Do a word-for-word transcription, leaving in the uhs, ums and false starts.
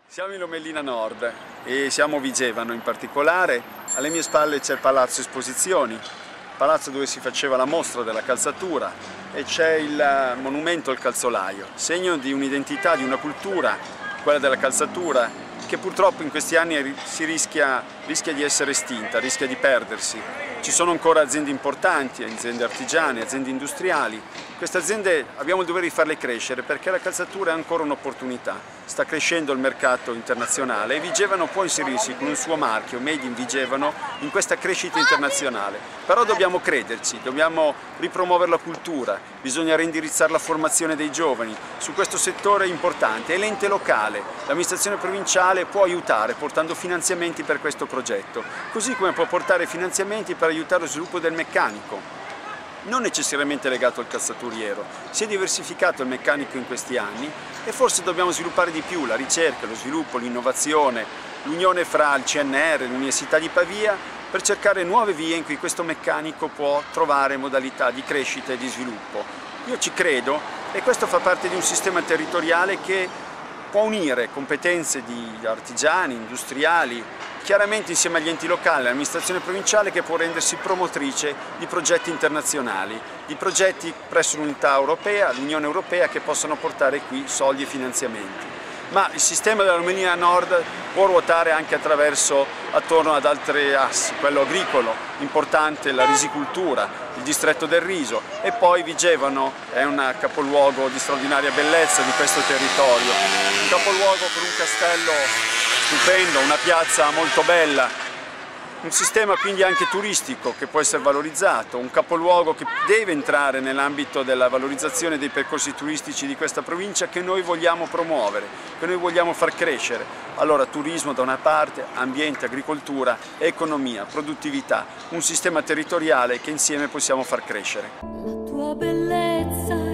Siamo in Lomellina Nord e siamo a Vigevano in particolare. Alle mie spalle c'è il Palazzo Esposizioni, palazzo dove si faceva la mostra della calzatura, e c'è il monumento al calzolaio, segno di un'identità, di una cultura, quella della calzatura, che purtroppo in questi anni si rischia, rischia di essere estinta, rischia di perdersi. Ci sono ancora aziende importanti, aziende artigiane, aziende industriali. Queste aziende abbiamo il dovere di farle crescere perché la calzatura è ancora un'opportunità. Sta crescendo il mercato internazionale e Vigevano può inserirsi con un suo marchio, Made in Vigevano, in questa crescita internazionale. Però dobbiamo crederci, dobbiamo ripromuovere la cultura, bisogna reindirizzare la formazione dei giovani. Su questo settore importante, e l'ente locale, l'amministrazione provinciale può aiutare portando finanziamenti per questo progetto, così come può portare finanziamenti per aiutare lo sviluppo del meccanico, non necessariamente legato al calzaturiero. Si è diversificato il meccanico in questi anni e forse dobbiamo sviluppare di più la ricerca, lo sviluppo, l'innovazione, l'unione fra il C N R e l'Università di Pavia per cercare nuove vie in cui questo meccanico può trovare modalità di crescita e di sviluppo. Io ci credo e questo fa parte di un sistema territoriale che può unire competenze di artigiani, industriali, chiaramente insieme agli enti locali, all'amministrazione provinciale che può rendersi promotrice di progetti internazionali, di progetti presso l'unità europea, l'Unione Europea, che possono portare qui soldi e finanziamenti. Ma il sistema della Lomellina Nord può ruotare anche attraverso, attorno ad altri assi, quello agricolo, importante la risicultura, il distretto del riso, e poi Vigevano è un capoluogo di straordinaria bellezza di questo territorio, un capoluogo con un castello stupendo, una piazza molto bella, un sistema quindi anche turistico che può essere valorizzato, un capoluogo che deve entrare nell'ambito della valorizzazione dei percorsi turistici di questa provincia che noi vogliamo promuovere, che noi vogliamo far crescere. Allora turismo da una parte, ambiente, agricoltura, economia, produttività, un sistema territoriale che insieme possiamo far crescere. La tua bellezza